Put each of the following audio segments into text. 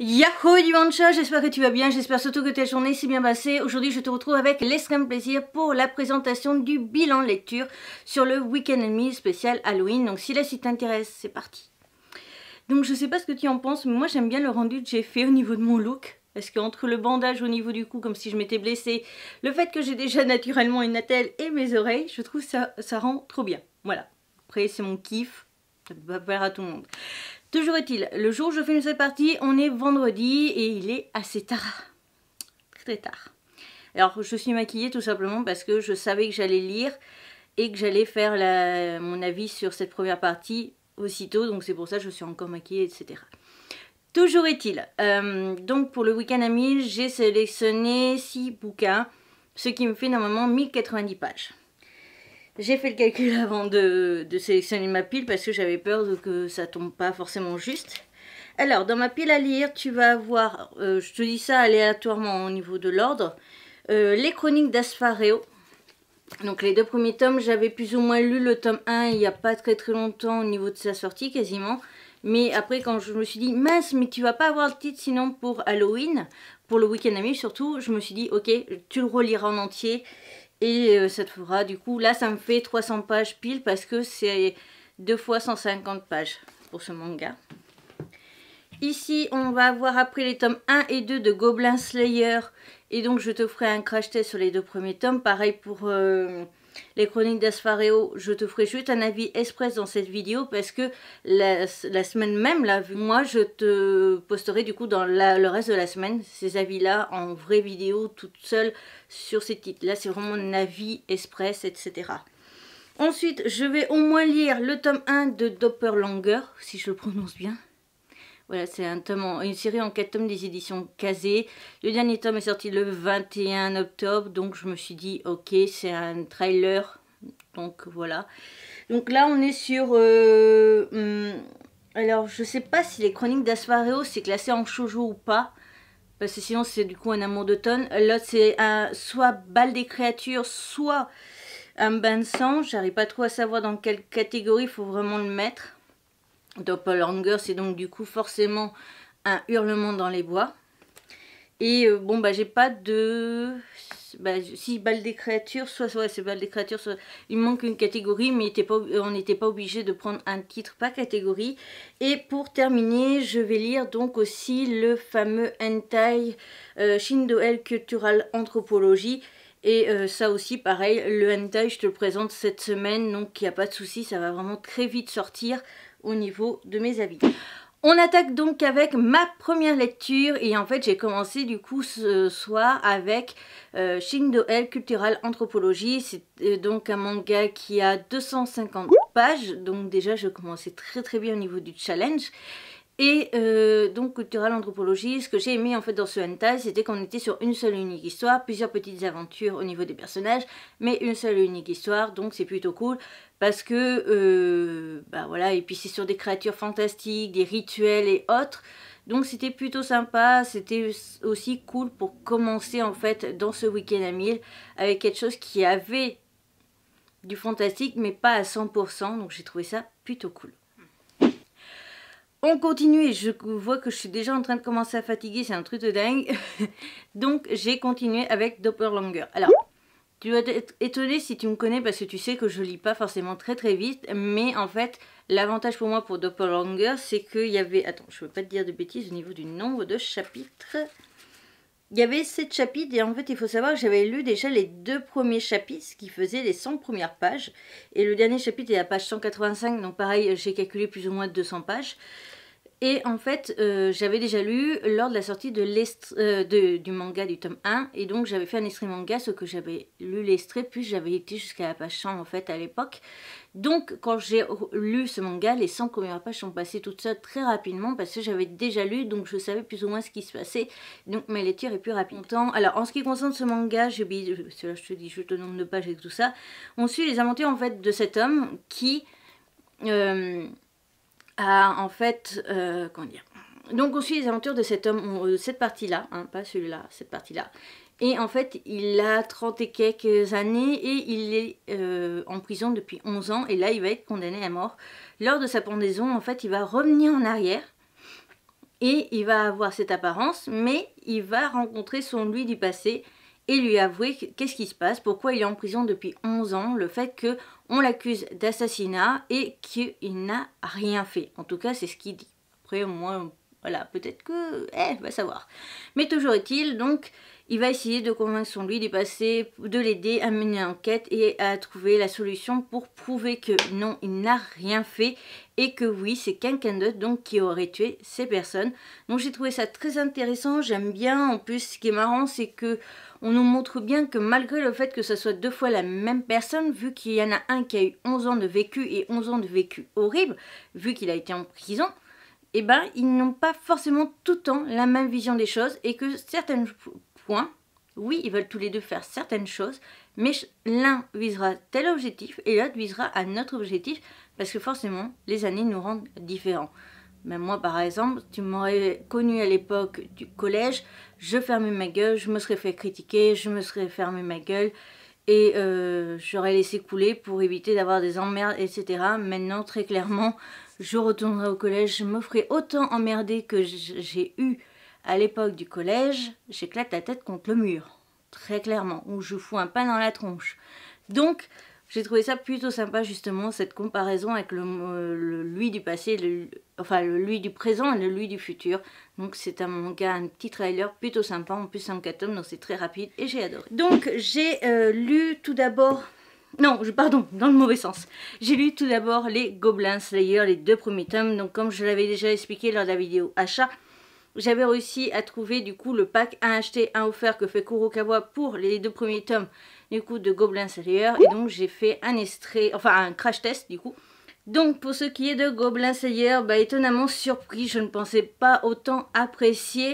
Yahoo Dimanche, j'espère que tu vas bien, j'espère surtout que ta journée s'est bien passée. Aujourd'hui je te retrouve avec l'extrême plaisir pour la présentation du bilan lecture sur le Week-end Ennemi spécial Halloween. Donc si là si t'intéresse, c'est parti. Donc je sais pas ce que tu en penses, mais moi j'aime bien le rendu que j'ai fait au niveau de mon look. Parce qu'entre le bandage au niveau du cou, comme si je m'étais blessée, le fait que j'ai déjà naturellement une attelle et mes oreilles, je trouve ça rend trop bien. Voilà. Après c'est mon kiff, ça peut pas plaire à tout le monde. Toujours est-il, le jour où je filme cette partie, on est vendredi et il est assez tard. Très tard. Alors je suis maquillée tout simplement parce que je savais que j'allais lire et que j'allais faire mon avis sur cette première partie aussitôt. Donc c'est pour ça que je suis encore maquillée, etc. Toujours est-il, donc pour le week-end à 1000, j'ai sélectionné 6 bouquins, ce qui me fait normalement 1090 pages. J'ai fait le calcul avant de sélectionner ma pile parce que j'avais peur que ça tombe pas forcément juste. Alors, dans ma pile à lire, tu vas avoir, je te dis ça aléatoirement au niveau de l'ordre, les chroniques d'Asfareo. Donc les deux premiers tomes, j'avais plus ou moins lu le tome 1 il n'y a pas très longtemps au niveau de sa sortie quasiment. Mais après quand je me suis dit, mince, mais tu vas pas avoir le titre sinon pour Halloween, pour le week-end à 1000 surtout, je me suis dit, ok, tu le reliras en entier. Et ça te fera, du coup, là ça me fait 300 pages pile parce que c'est 2 fois 150 pages pour ce manga. Ici, on va avoir après les tomes 1 et 2 de Goblin Slayer. Et donc, je te ferai un crash test sur les deux premiers tomes. Pareil pour les chroniques d'Asfareo. Je te ferai juste un avis express dans cette vidéo parce que la semaine même, là, moi, je te posterai du coup dans le reste de la semaine ces avis-là en vraie vidéo toute seule sur ces titres. Là, c'est vraiment un avis express, etc. Ensuite, je vais au moins lire le tome 1 de Doppelganger, si je le prononce bien. Voilà, c'est une série en 4 tomes des éditions Kazé. Le dernier tome est sorti le 21 octobre, donc je me suis dit, ok, c'est un trailer, donc voilà. Donc là, on est sur... alors, je sais pas si les chroniques d'Asfareo, c'est classé en shoujo ou pas, parce que sinon, c'est du coup un amour d'automne. L'autre, c'est soit Bal des créatures, soit un bain de sang. J'arrive pas trop à savoir dans quelle catégorie il faut vraiment le mettre. Doppelganger, c'est donc du coup forcément un hurlement dans les bois. Et bon, bah j'ai pas de... Bah, si Bal des créatures, soit c'est Bal des créatures, soit il manque une catégorie, mais on n'était pas obligé de prendre un titre par catégorie. Et pour terminer, je vais lire donc aussi le fameux hentai Shindoel Cultural Anthropologie. Et ça aussi pareil, le hentai je te le présente cette semaine, donc il n'y a pas de souci, ça va vraiment très vite sortir au niveau de mes avis. On attaque donc avec ma première lecture et en fait j'ai commencé du coup ce soir avec Shindoel Cultural Anthropologie. C'est donc un manga qui a 250 pages, donc déjà je commençais très bien au niveau du challenge. Et donc Cultural Anthropologie, ce que j'ai aimé en fait dans ce hentai, c'était qu'on était sur une seule unique histoire, plusieurs petites aventures au niveau des personnages, mais une seule unique histoire, donc c'est plutôt cool, parce que, bah voilà, et puis c'est sur des créatures fantastiques, des rituels et autres, donc c'était plutôt sympa, c'était aussi cool pour commencer en fait dans ce week-end à 1000, avec quelque chose qui avait du fantastique, mais pas à 100%, donc j'ai trouvé ça plutôt cool. On continue et je vois que je suis déjà en train de commencer à fatiguer, c'est un truc de dingue. Donc j'ai continué avec Doppelganger. Alors, tu vas être étonné si tu me connais parce que tu sais que je lis pas forcément très vite. Mais en fait, l'avantage pour moi pour Doppelganger, c'est qu'il y avait... Attends, je ne veux pas te dire de bêtises au niveau du nombre de chapitres. Il y avait 7 chapitres et en fait il faut savoir que j'avais lu déjà les 2 premiers chapitres qui faisaient les 100 premières pages. Et le dernier chapitre est à la page 185, donc pareil j'ai calculé plus ou moins 200 pages. Et en fait, j'avais déjà lu lors de la sortie du manga du tome 1. Et donc, j'avais fait un extrait manga, ce que j'avais lu l'extrait, puis j'avais été jusqu'à la page 100 en fait à l'époque. Donc, quand j'ai lu ce manga, les 100 premières pages sont passées toutes seules très rapidement parce que j'avais déjà lu, donc je savais plus ou moins ce qui se passait. Donc, ma lecture est plus rapide. Alors, en ce qui concerne ce manga, j'ai oublié, je te dis juste le nombre de pages et tout ça. On suit les aventures en fait de cet homme qui... en fait, comment dire, donc on suit les aventures de cet homme, cette partie-là, hein, pas celui-là, cette partie-là. Et en fait, il a 30 et quelques années et il est en prison depuis 11 ans. Et là, il va être condamné à mort. Lors de sa pendaison, en fait, il va revenir en arrière et il va avoir cette apparence, mais il va rencontrer son lui du passé et lui avouer qu'est-ce qui se passe, pourquoi il est en prison depuis 11 ans, le fait qu'on l'accuse d'assassinat et qu'il n'a rien fait. En tout cas, c'est ce qu'il dit. Après, moi, voilà, peut-être que... va savoir. Mais toujours est-il, donc, il va essayer de convaincre son lui du passé, de l'aider à mener l'enquête et à trouver la solution pour prouver que non, il n'a rien fait et que oui, c'est quelqu'un d'autre donc qui aurait tué ces personnes. Donc j'ai trouvé ça très intéressant, j'aime bien. En plus, ce qui est marrant, c'est que on nous montre bien que malgré le fait que ce soit 2 fois la même personne, vu qu'il y en a un qui a eu 11 ans de vécu et 11 ans de vécu horrible, vu qu'il a été en prison, eh ben, ils n'ont pas forcément tout le temps la même vision des choses et que certains points, oui, ils veulent tous les deux faire certaines choses, mais l'un visera tel objectif et l'autre visera un autre objectif parce que forcément, les années nous rendent différents. Même moi, par exemple, tu m'aurais connu à l'époque du collège, je fermais ma gueule, je me serais fait critiquer, je me serais fermé ma gueule et j'aurais laissé couler pour éviter d'avoir des emmerdes, etc. Maintenant, très clairement, je retournerai au collège, je me ferai autant emmerder que j'ai eu à l'époque du collège, j'éclate la tête contre le mur, très clairement, ou je fous un pain dans la tronche. Donc, j'ai trouvé ça plutôt sympa justement, cette comparaison avec le lui du passé, le lui du présent et le lui du futur. Donc c'est un manga, un petit trailer plutôt sympa, en plus c'est en 4 tomes, donc c'est très rapide et j'ai adoré. Donc j'ai lu tout d'abord... Non, pardon, dans le mauvais sens. J'ai lu tout d'abord les Goblin Slayer, les 2 premiers tomes. Donc comme je l'avais déjà expliqué lors de la vidéo achat, j'avais réussi à trouver du coup le pack 1 acheté, 1 offert que fait Kurokawa pour les 2 premiers tomes du coup de Goblin Slayer. Et donc j'ai fait un extrait, enfin un crash test du coup. Donc pour ce qui est de Goblin Slayer, bah, étonnamment surpris, je ne pensais pas autant apprécier.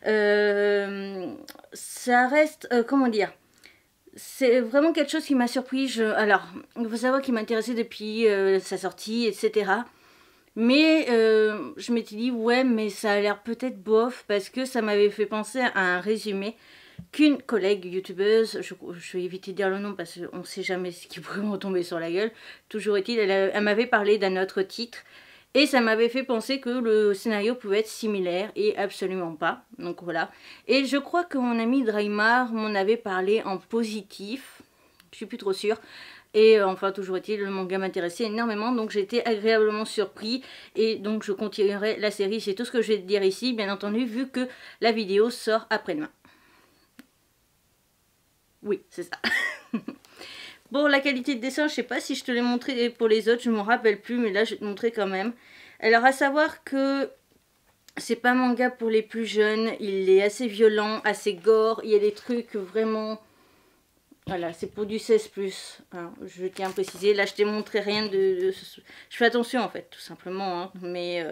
Ça reste, comment dire, c'est vraiment quelque chose qui m'a surpris. Alors, il faut savoir qu'il m'intéressait depuis sa sortie, etc. Mais je m'étais dit, ouais, mais ça a l'air peut-être bof, parce que ça m'avait fait penser à un résumé qu'une collègue youtubeuse, je vais éviter de dire le nom parce qu'on ne sait jamais ce qui pourrait me retomber sur la gueule, toujours est-il, elle m'avait parlé d'un autre titre, et ça m'avait fait penser que le scénario pouvait être similaire, et absolument pas, donc voilà. Et je crois que mon ami Draymar m'en avait parlé en positif, je suis plus trop sûre. Et enfin, toujours est-il, le manga m'intéressait énormément, donc j'ai été agréablement surpris. Et donc je continuerai la série, c'est tout ce que je vais te dire ici, bien entendu, vu que la vidéo sort après-demain. Oui, c'est ça. Bon, la qualité de dessin, je sais pas si je te l'ai montré pour les autres, je m'en rappelle plus, mais là je vais te montrer quand même. Alors à savoir que c'est pas un manga pour les plus jeunes, il est assez violent, assez gore, il y a des trucs vraiment... Voilà, c'est pour du 16+. Hein, je tiens à préciser. Là, je t'ai montré rien de... Je fais attention, en fait, tout simplement. Hein, mais...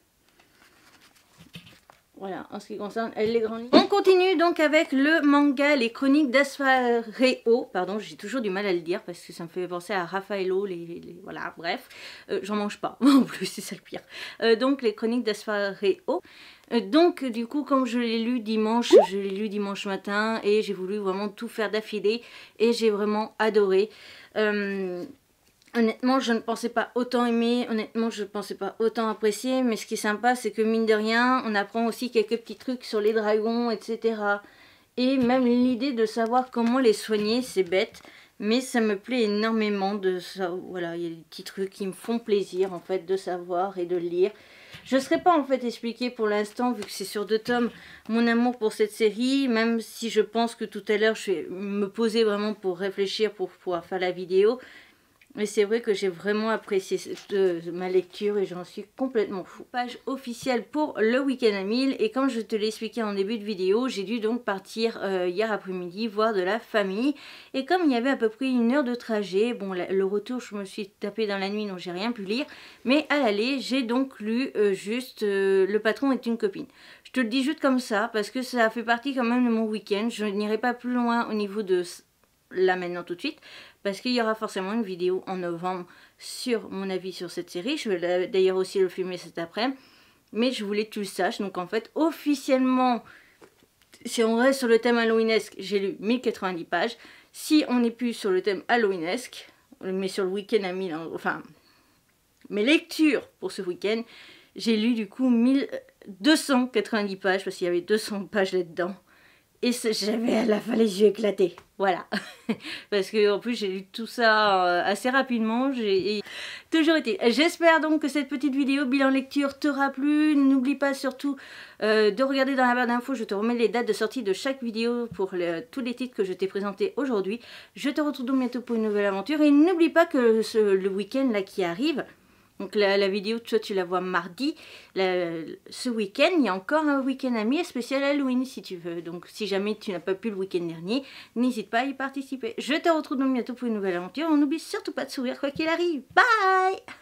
Voilà, en ce qui concerne les grandes lignes. On continue donc avec le manga Les Chroniques d'Asfareo. Pardon, j'ai toujours du mal à le dire parce que ça me fait penser à Raffaello. Voilà, bref. J'en mange pas, en plus, c'est ça le pire. Donc, Les Chroniques d'Asfareo. Donc du coup comme je l'ai lu dimanche matin et j'ai voulu vraiment tout faire d'affilée et j'ai vraiment adoré. Honnêtement je ne pensais pas autant aimer, honnêtement je ne pensais pas autant apprécier, mais ce qui est sympa c'est que mine de rien on apprend aussi quelques petits trucs sur les dragons, etc. Et même l'idée de savoir comment les soigner, c'est bête. Mais ça me plaît énormément de ça. Voilà, il y a des petits trucs qui me font plaisir en fait de savoir et de lire. Je ne saurais pas en fait expliquer pour l'instant, vu que c'est sur 2 tomes, mon amour pour cette série, même si je pense que tout à l'heure je vais me poser vraiment pour réfléchir pour pouvoir faire la vidéo. Mais c'est vrai que j'ai vraiment apprécié ma lecture et j'en suis complètement fou. Page officielle pour le week-end à 1000 et comme je te l'ai expliqué en début de vidéo, j'ai dû donc partir hier après-midi voir de la famille. Et comme il y avait à peu près 1 heure de trajet, bon le retour je me suis tapé dans la nuit donc j'ai rien pu lire. Mais à l'aller j'ai donc lu juste Le patron est une copine. Je te le dis juste comme ça parce que ça fait partie quand même de mon week-end. Je n'irai pas plus loin au niveau de là maintenant tout de suite. Parce qu'il y aura forcément une vidéo en novembre sur mon avis sur cette série. Je vais d'ailleurs aussi le filmer cet après-midi. Mais je voulais que tu le saches. Donc en fait, officiellement, si on reste sur le thème halloweenesque, j'ai lu 1090 pages. Si on n'est plus sur le thème halloweenesque, mais sur le week-end à 1000, enfin, mes lectures pour ce week-end, j'ai lu du coup 290 pages, parce qu'il y avait 200 pages là-dedans. Et j'avais à la fin les yeux éclatés. Voilà. Parce que en plus j'ai lu tout ça assez rapidement. Toujours été. J'espère donc que cette petite vidéo bilan lecture t'aura plu. N'oublie pas surtout de regarder dans la barre d'infos. Je te remets les dates de sortie de chaque vidéo pour tous les titres que je t'ai présentés aujourd'hui. Je te retrouve donc bientôt pour une nouvelle aventure. Et n'oublie pas que le week-end là qui arrive. Donc la vidéo, toi tu la vois mardi. Ce week-end, il y a encore un week-end ami spécial Halloween si tu veux. Donc si jamais tu n'as pas pu le week-end dernier, n'hésite pas à y participer. Je te retrouve donc bientôt pour une nouvelle aventure. On n'oublie surtout pas de sourire quoi qu'il arrive. Bye!